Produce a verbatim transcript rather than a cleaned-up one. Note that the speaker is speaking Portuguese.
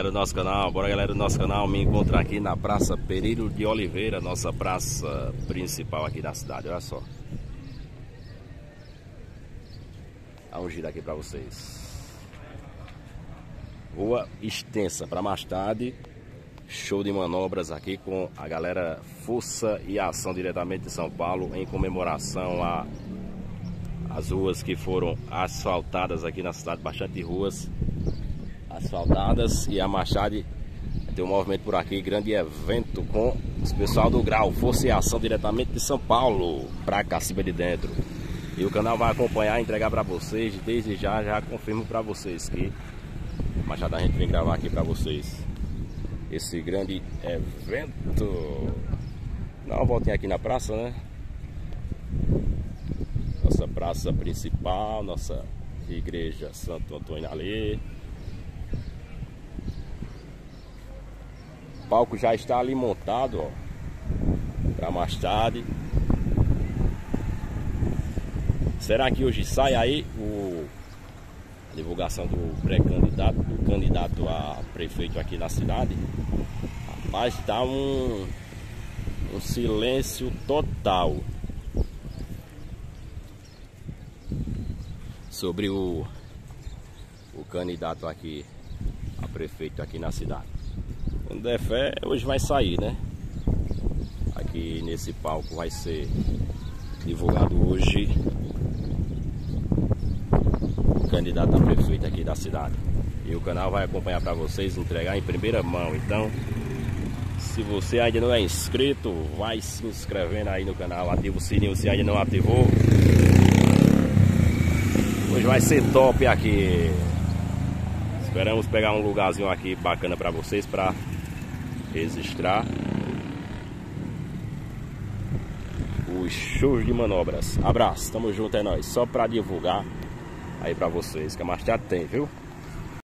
galera do nosso canal, bora galera do nosso canal me encontrar aqui na Praça Pereiro de Oliveira, nossa praça principal aqui da cidade, olha só. Dá um giro aqui pra vocês. Rua extensa para mais tarde, show de manobras aqui com a galera Força e Ação diretamente de São Paulo em comemoração a as ruas que foram asfaltadas aqui na cidade, bastante ruas asfaltadas, e a Machado tem um movimento por aqui, grande evento com os pessoal do Grau, Força e Ação diretamente de São Paulo, pra Caciba de Dentro. E o canal vai acompanhar e entregar para vocês, desde já, já confirmo para vocês que Machado a gente vem gravar aqui para vocês esse grande evento. Dá uma voltinha aqui na praça, né? Nossa praça principal, nossa igreja Santo Antônio ali. O palco já está ali montado, ó, para mais tarde. Será que hoje sai aí o, a divulgação do pré-candidato, do candidato a prefeito aqui na cidade? Rapaz, tá um, um silêncio total sobre o, o candidato aqui a prefeito aqui na cidade. Quando der fé, hoje vai sair, né? Aqui nesse palco vai ser divulgado hoje o candidato a prefeito aqui da cidade. E o canal vai acompanhar para vocês, entregar em primeira mão. Então, se você ainda não é inscrito, vai se inscrevendo aí no canal, ativa o sininho se ainda não ativou. Hoje vai ser top aqui. Esperamos pegar um lugarzinho aqui bacana para vocês, para registrar os shows de manobras. Abraço, tamo junto, é nóis. Só para divulgar aí para vocês, que a Machado tem, viu?